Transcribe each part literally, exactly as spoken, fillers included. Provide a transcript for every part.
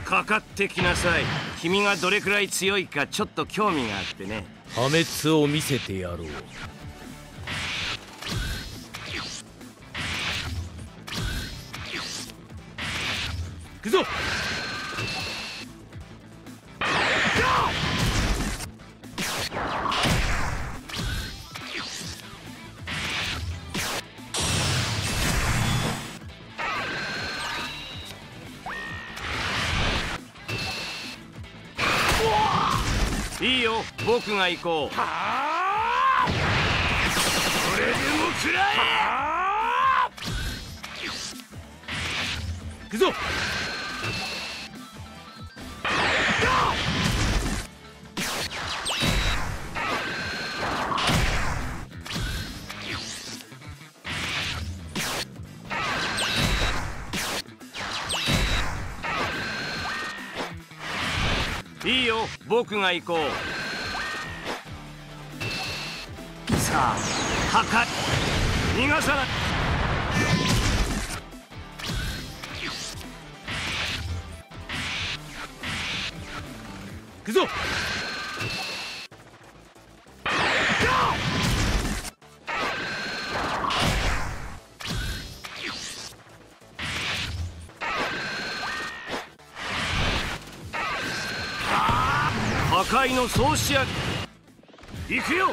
かかってきなさい。君がどれくらい強いかちょっと興味があってね。 破滅を見せてやろう。行くぞ。 いいよ、僕が行こう。はあ、それでも食らえ。 行くぞ。 いいよ、僕が行こう。さあ、はか逃がさない。 行くぞ。 破壊の総仕上げ。行くよ。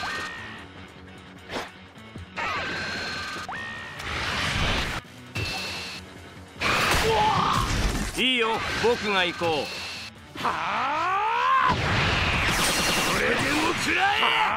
いいよ、僕が行こう。はあ、それでも食らえ。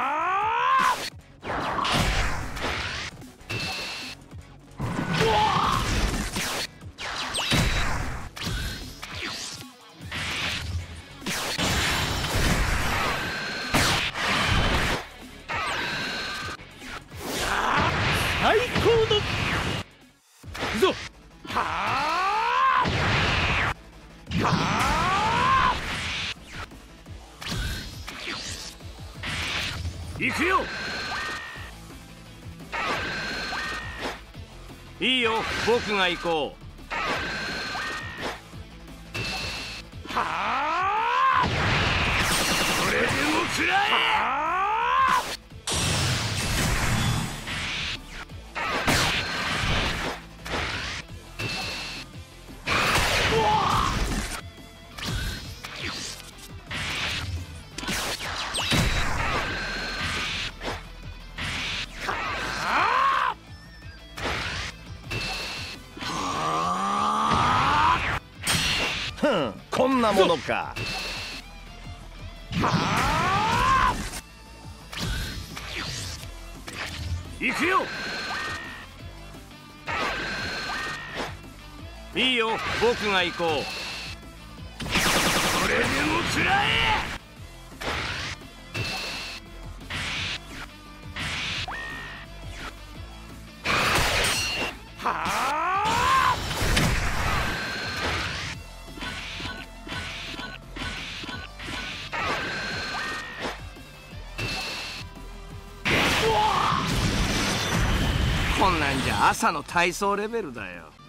最高の。行くぞ。 はあ、はあ、行くよ。いいよ、僕が行こう。はあ、それでも食らえ。ふん、こんなものか。はあ、行くよ。いいよ、僕が行こう。それでも食らえ。はあ、こんなんじゃ朝の体操レベルだよ。